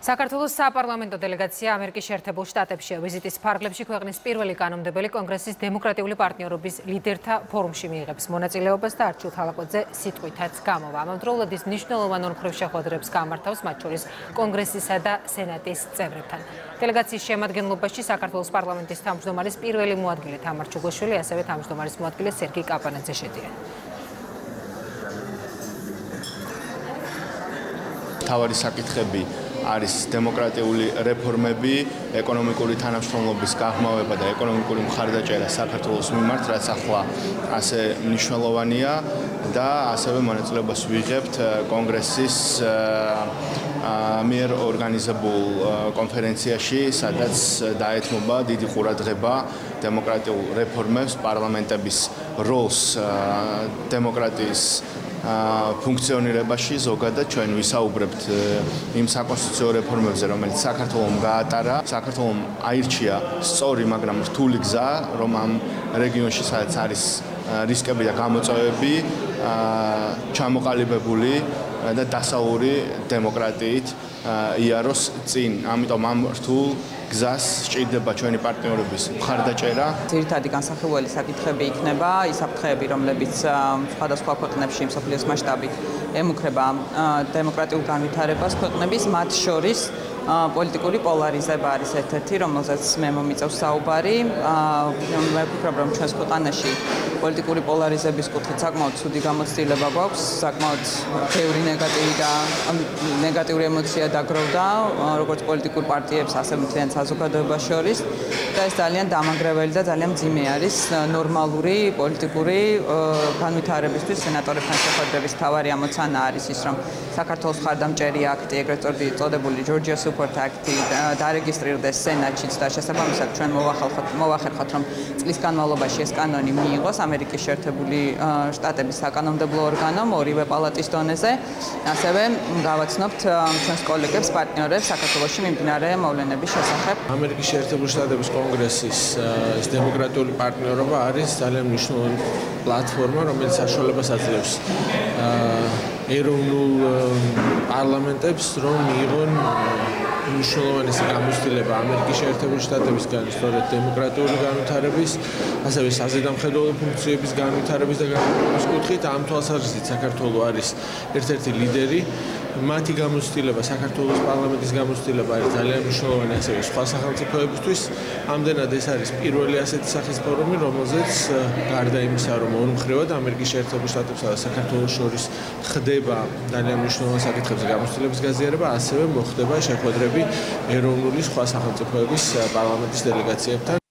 საქართველოს საპარლამენტო დელეგაცია ამერიკის შეერთებულ შტატებში ვიზიტის ფარგლებში ქვეყნის პირველი კანონმდებელი კონგრესის დემოკრატიული პარტნიორობის ლიდერთა ფორუმში მიიღებს მონაწილეობას და არჩილ თალაყოძე სიტყვითაც გამოვა. ამავდროულად ის მნიშვნელოვან ორმხრივ შეხვედრებს გამართავს, მათ შორის კონგრესისა და სენატის წევრებთან. დელეგაციის შემადგენლობაში საქართველოს პარლამენტის თავმჯდომარის პირველი მოადგილე თამარ ჩუგოშვილი, ასევე თავმჯდომარის მოადგილე სერგი კაპანაძე შედიან. თავარი საკითხები არის დემოკრატიული რეფორმები, ეკონომიკური თანამშრომლობის გაღრმავება და ეკონომიკური მხარდაჭერა საქართველოს მიმართ, რაც ახლა ასე მნიშვნელოვანია და ასევე მონაწილეობას ვიღებთ კონგრესის მიერ ორგანიზებულ კონფერენციაში, სადაც დაეთმობა დიდი ყურადღება დემოკრატიულ რეფორმებს, პარლამენტების როლს დემოკრატიის ფუნქციონირებაში ზოგადად ჩვენ ვისაუბრებთ იმ საკონსტიტუციო რეფორმებზე, რომელიც საქართველოს გაატარა, საქართველოს აირჩია სწორი, მაგრამ რთული გზა, რომ ამ რეგიონში სადაც არის რისკები და გამოწვევები, ჩამოყალიბებული და დასავლური დემოკრატიით იაროს წინ. ამიტომ ამ რთულ გზას სჭირდება ჩვენი პარტნიორების მხარდაჭერა. ძირითადი განსახილველი საკითხები იქნება ის საფრთხეები, რომლებიც სხვადასხვა ქვეყნებში მსოფლიოს მასშტაბით ემუქრება დემოკრატიულ განვითარებას ქვეყნების, მათ შორის პოლიტიკური პოლარიზება არის ერთ-ერთი, რომელზეც მე მომიწევს საუბარი. მე ვფიქრობ, რომ ჩვენს ქვეყანაში პოლიტიკური პოლარიზების კუთხით საკმაოდ ცუდი გამოცდილება გვაქვს, საკმაოდ ბევრი ნეგატიური ემოცია დაგროვდა როგორც პოლიტიკურ პარტიებს, ასევე მთლიან საზოგადოებას შორის და ეს ძალიან დამანგრეველი და ძალიან მძიმე არის ნორმალური პოლიტიკური განვითარებისთვის. სენატორებთან შეხვედრების მთავარი ამოცანა არის ის, რომ საქართველოს მხარდამჭერი აქტი, ეგრეთ წოდებული ჯორჯია სუპორტ აქტი დარეგისტრირდეს სენატშიც და შესაბამისად ჩვენ მოვახერხოთ, რომ წლის განმავლობაში ეს კანონი მიიღოს ამერიკის შეერთებული შტატების საკანონმდებლო ორგანომ ორივე პალატის დონეზე. ასევე გავაცნობთ ჩვენს კოლეგებს, პარტნიორებს საქართველოში მიმდინარე მოვლენების შესახებ. ამერიკის შეერთებული შტატების კონგრესის ეს დემოკრატიული პარტნიორობა არის ძალიან მნიშვნელოვანი პლატფორმა, რომელიც საშუალებას აძლევს ეროვნულ პარლამენტებს, რომ მიიღონ მნიშვნელოვანი გამოცდილება ამერიკის შეერთებული შტატებისგან, სწორედ დემოკრატიული განვითარების, ასევე საზედამხედველო ფუნქციების განვითარების და განვითარების კუთხით. ამ თვალსაზრისით საქართველო არის ერთ-ერთი ლიდერი. მათი გამოცდილება, საქართველოს პარლამენტის გამოცდილება არის ძალიან მნიშვნელოვანი ასევე სხვა სახელმწიფოებისთვის. ამდენად ეს არის პირველი ასეთი სახის ფორუმი, რომელზეც გარდა იმისა, რომ ორმხრივად ამერიკის შეერთებულ შტატებსა და საქართველოს შორის ხდება ძალიან მნიშვნელოვანი საკითხებზე გამოცდილების გაზიარება, ასევე მოხდება შეხვედრები ეროვნული სხვა სახელმწიფოების პარლამენტის დელეგაციებთან.